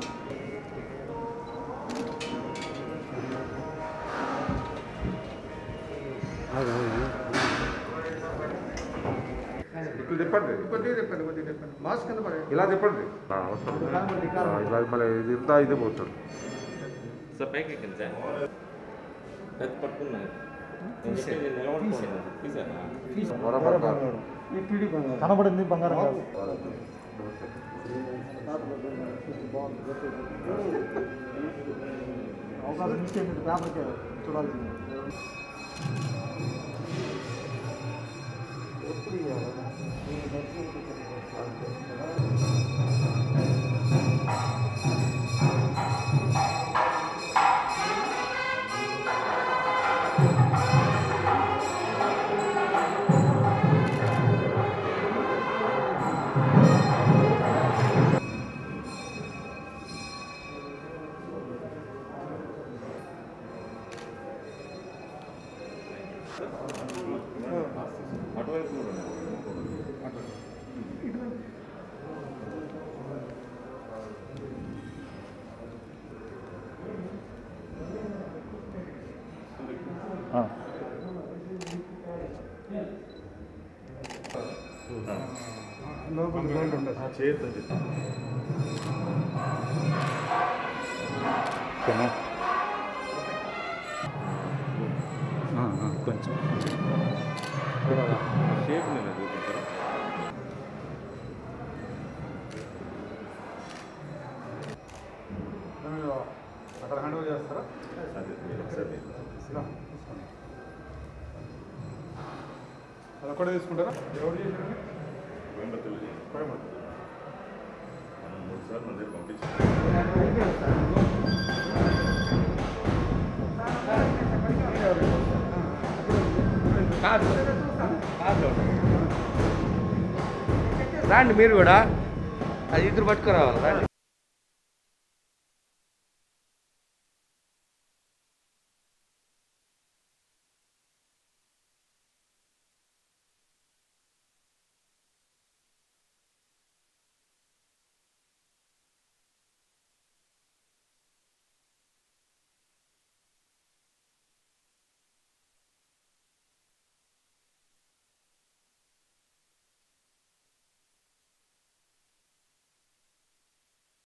ఇప్పుడు చెప్పండి మాస్క్ కింద పడే ఇలా చెప్పండి ఇలా మళ్ళీ ఇది ఇంత ఇదే పోతుంది సార్ పైకి ఎక్కింది సార్ పెద్ద పట్టుకున్నాను కనబడింది బంగారం అవకాశం ఇస్తే పేపర్కి చూడాల్సింది అటువైపు చేయొద్దని చెప్పి కొంచెం షేప్ నేను చూపించారా అక్కడ హ్యాండ్ ఓవర్ చేస్తారా అదే మీరు ఒకసారి అది ఒక్కడే తీసుకుంటారా ఎవరు చేశారండి కోయంబత్తూరు కోయంబత్తూరు 3 సార్లు మన దగ్గర పంపించారు రండి మీరు కూడా అది ఇద్దరు పట్టుకురావాలి రండి